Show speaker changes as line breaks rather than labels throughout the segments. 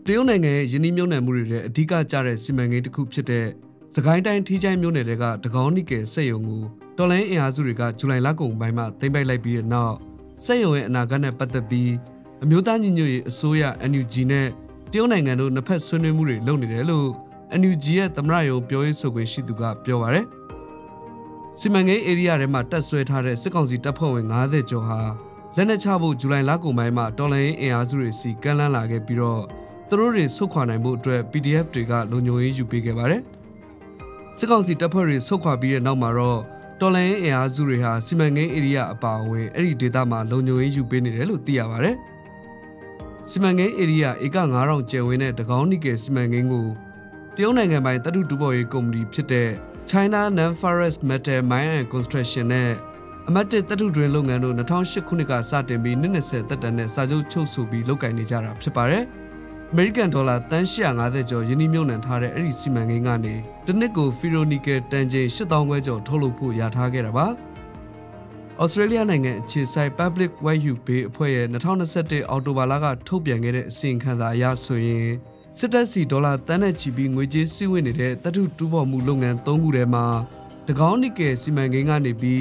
တရုတ်နိုင်ငံရဲ့ယင်းနှမြုံနယ်မှုတွေရဲ့အဓိကကျတဲ့စီမံကိန်းတစ်ခုဖြစ်တဲ့စကိုင်းတိုင်းထီးချိုင်းမြို့နယ်တွေကတကောင်းနီကယ်စက်ရုံကိုတော်လိုင်းအင်အားစုတွေကဇူလိုင်လကုန်ပိုင်းမှာသိမ်းပိုက်လိုက်ပြီးတဲ့နောက်စက်ရုံရဲ့အနာဂတ်နဲ့ပတ်သက်ပြီးအမျိုးသားညီညွတ်ရေးအစိုးရ NUG နဲ့တရုတ်နိုင်ငံတို့နှစ်ဖက်ဆွေးနွေးမှုတွေလုပ်နေတယ်လို့ NUG ရဲ့သမ္မတရုံးပြောရေးဆိုခွင့်ရှိသူကပြောပါတယ်။စီမံကိန်းဧရိယာထဲမှာတက်ဆွဲထားတဲ့စစ်ကောင်စီတပ်ဖွဲ့ဝင်90ကျော်ဟာလက်နက်ချဖို့ဇူလိုင်လကုန်ပိုင်းမှာတော်လိုင်းအင်အားစုတွေစီကမ်းလှမ်းလာခဲ့ပြီးတော့သူတို့တွေဆုတ်ခွာနိုင်မှုအတွက် PDF တွေကလုံခြုံရေးယူပေးခဲ့ပါတယ်။စစ်ကောင်စီတပ်ဖွဲ့တွေဆုတ်ခွာပြီးတဲ့နောက်မှာတော့တော်လိုင်းအင်အားစုတွေဟာစီမံကိန်းဧရိယာအပါအဝင်အဲ့ဒီဒေသမှာလုံခြုံရေးယူပေးနေတယ်လို့သိရပါတယ်။စီမံကိန်းဧရိယာဧက9000ကျယ်ဝန်းတဲ့တကောင်းနီကယ်စီမံကိန်းကိုတရုတ်နိုင်ငံပိုင်သတ္တုတူးဖော်ရေးကုမ္ပဏီဖြစ်တဲ့ China Non-Ferrous Metal Mine and Construction နဲ့အမတ်တစ်သတ္တုတွင်းလုပ်ငန်းတို့2008ခုနှစ်ကစတင်ပြီး20သက်တမ်းနဲ့စာချုပ်ချုပ်ဆိုပြီးလုပ်ကိုင်နေကြတာဖြစ်ပါတယ်။ အမေရိကန်ဒေါ်လာတန်း850ကျော်ယင်းနှမြုံနှံထားတဲ့အဲ့ဒီစီမံကိန်းကနေတနစ်ကိုဖီရိုနီကယ်တန်ချိန်8000ခွဲကျော်ထုတ်လုပ်ဖို့ရထားခဲ့တာပါ။ဩစတြေးလျနိုင်ငံအခြေစိုက် Public Value Bay အဖွဲ့ရဲ့2021အောက်တိုဘာလကထုတ်ပြန်ခဲ့တဲ့အစီရင်ခံစာအရဆိုရင်စစ်တပ်စီဒေါ်လာတန်းနဲ့ချီပြီးငွေကြေးစီးဝင်နေတဲ့သတ္တုတူးဖော်မှုလုပ်ငန်း3ခုထဲမှာတကောင်းနီကယ်စီမံကိန်းကနေပြီး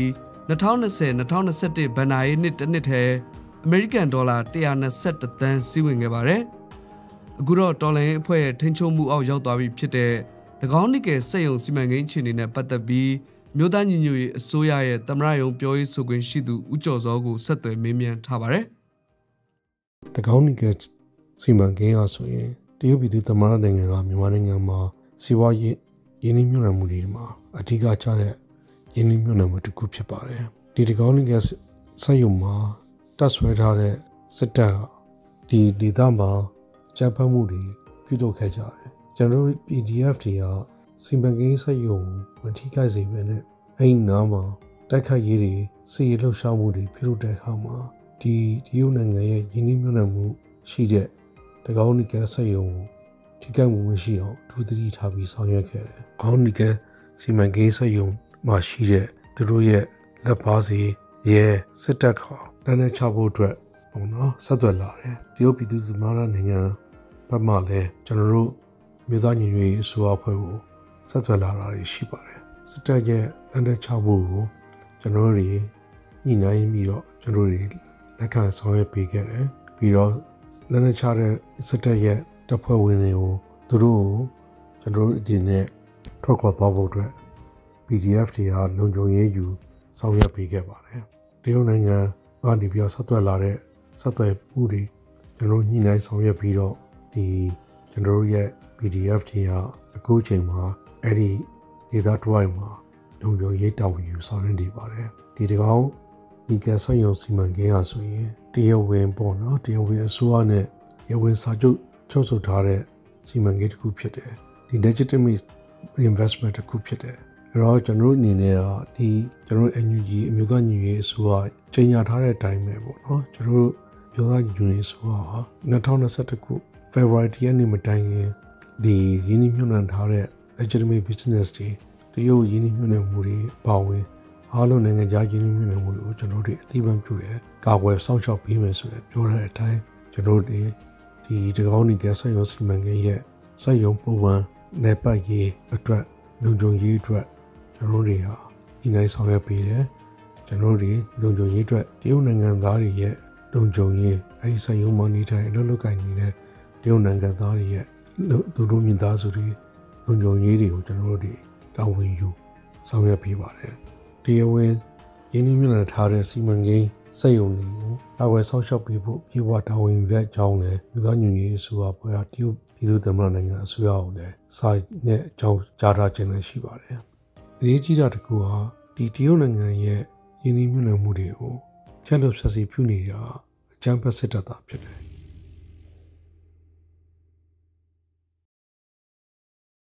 2020-2021ဘဏ္ဍာရေးနှစ်တစ်နှစ်ထဲအမေရိကန်ဒေါ်လာ121သန်းစီးဝင်ခဲ့ပါတယ်။အခုတော့တော်လိုင်းအဖွဲ့ရဲ့ထိန်းချုပ်မှုအောက်ရောက်သွားပြီဖြစ်တဲ့တကောင်းနီကယ်စက်ရုံစီမံကိန်းအခြေအနေနဲ့ပတ်သက်ပြီးမြို့သားညီညွတ်ရေးအစိုးရရဲ့သမ္မတရုံးပြောရေးဆိုခွင့်ရှိသူဦးကျော်စောကိုဆက်သွယ်မေးမြန်းထားပါတယ်
။တကောင်းနီကယ်စီမံကိန်းအဆိုရင်တရုတ်ပြည်သူသမ္မတနိုင်ငံကမြန်မာနိုင်ငံမှာစီးပွားရေးရင်းနှီးမြှုပ်နှံမှုတွေမှာအထူးကကျတဲ့ရင်းနှီးမြှုပ်နှံမှုတစ်ခုဖြစ်ပါတယ်။ဒီတကောင်းနီကယ်စက်ရုံမှာတပ်ဆွဲထားတဲ့စစ်တပ်ကဒီဒေသမှာကြမ်းဖက်မှုတွေပြုလုပ်ခဲ့ကြတယ်။ကျွန်တော်တို့ PDF တွေကစီမံကိန်းစက်ရုံမထိခိုက်စေဘဲနဲ့အဲ့ဒီနားမှာတိုက်ခိုက်ရေးတွေစီရေးလှုပ်ရှားမှုတွေပြုလုပ်တဲ့အခါမှာဒီတရုတ်နိုင်ငံရဲ့ရင်းနှီးမြှုပ်နှံမှုရှိတဲ့တကောင်းနီကယ်စက်ရုံထိခိုက်မှုမရှိအောင်ထူးသတိထားပြီးဆောင်ရွက်ခဲ့တယ်။ကောင်းနီကယ်စီမံကိန်းစက်ရုံမှာရှိတဲ့သူတို့ရဲ့လက်ပါစီရဲစစ်တပ်ကလက်နက်ချဖို့အတွက်ပေါ့နော်ဆက်သွယ်လာတယ်။တရုတ်ပြည်သူ့သမ္မတနိုင်ငံဘက်မှလည်းကျွန်တော်တို့မြို့သားညီညွတ်ရေးအစိုးရအဖွဲ့ကိုဆက်သွယ်လာတာရှိပါတယ်။စစ်တပ်ရဲ့လက်နက်ချဖို့ကိုကျွန်တော်တို့ညှိနှိုင်းပြီးတော့ကျွန်တော်တို့လက်ခံဆောင်ရွက်ပေးခဲ့တယ်။ပြီးတော့လက်နက်ချတဲ့စစ်တပ်ရဲ့တပ်ဖွဲ့ဝင်တွေကိုသူတို့ကိုကျွန်တော်တို့ဒီနေ့ထွက်ခွာသွားဖို့အတွက် PDF တွေကလုံခြုံရေးယူဆောင်ရွက်ပေးခဲ့ပါတယ်။တရုတ်နိုင်ငံကနေပြီးဆက်သွယ်လာတဲ့ဆက်သွယ်မှုတွေကျွန်တော်ညှိနှိုင်းဆောင်ရွက်ပြီးတော့ဒီကျွန်တော်ရဲ့ PDF တွေကအခုချိန်မှာအဲ့ဒီဒေသတွိုင်းမှာလုံခြုံရေးတာဝန်ယူဆောင်ရွက်နေပါတယ်။ဒီတကောင်းနီကယ်စက်ရုံစီမံကိန်းအဆိုရင်တရားဝင်ပေါ့နော်တရားဝင်အစိုးရနဲ့ရဝင်စာချုပ်ချုပ်ဆိုထားတဲ့စီမံကိန်းတစ်ခုဖြစ်တယ်။ဒီ legitimate investment တစ်ခုဖြစ်တယ်။အဲ့တော့ကျွန်တော်တို့အနေနဲ့ကဒီကျွန်တော် NUG အမျိုးသားညီညွတ်ရေးအစိုးရချိန်ညာထားတဲ့အတိုင်းပဲပေါ့နော်ကျွန်တော်တို့မျိုးသားညီညွတ်ရေးအစိုးရဟာ2021ခု February ရက်နေ့မတိုင်ခင်ဒီရင်းနှီးမြှုပ်နှံထားတဲ့ legitimate business တွေတရုတ်ရင်းနှီးမြှုပ်နှံမှုတွေပါဝင်အားလုံးနိုင်ငံခြားရင်းနှီးမြှုပ်နှံမှုတွေကိုကျွန်တော်တို့အသိအမှတ်ပြုတယ်ကာကွယ်စောင့်ရှောက်ပေးမယ်ဆိုတဲ့ပြောတဲ့အတိုင်းကျွန်တော်တို့ဒီတကောင်းနီကယ်စက်ရုံစီမံကိန်းရဲ့စက်ရုံပုံမှန်နယ်ပတ်ရေးအတွက်လုံခြုံရေးအတွက်ကျွန်တော်တွေဟာဒီနိုင်ဆောင်ရွက်ပေးတယ်ကျွန်တော်တွေလုံခြုံရေးအတွက်တရုတ်နိုင်ငံသားတွေရဲ့လုံခြုံရေးအဲဒီစက်ရုံမှာနေထိုင်အလုပ်လုပ်ကိုင်နေတဲ့တရုတ်နိုင်ငံသားတွေရဲ့သူတို့မိသားစုတွေလုံခြုံရေးတွေကိုကျွန်တော်တို့တာဝန်ယူဆောင်ရွက်ပေးပါတယ်တရားဝင်ရင်းနှီးမြှုပ်နှံထားတဲ့စီမံကိန်းစက်ရုံတွေကိုကာကွယ်ဆောက်ရှောက်ပေးဖို့ပြေဝတာဝန်ယူတဲ့အကြောင်းနဲ့မြို့သားညီညွတ်ရေးအစိုးရဖွဲ့တရုတ်ပြည်သူ့သမ္မတနိုင်ငံအစိုးရကိုလည်းစာနဲ့အကြောင်းကြားထားခြင်းလည်းရှိပါတယ်။အရေးကြီးတာတစ်ခုဟာဒီတရုတ်နိုင်ငံရဲ့ရင်းနှီးမြှုပ်နှံမှုတွေကိုဖျက်လို့ဖျက်ဆီးပြုနေတာအကြမ်းဖက်စစ်တပ်သားဖြစ်တယ်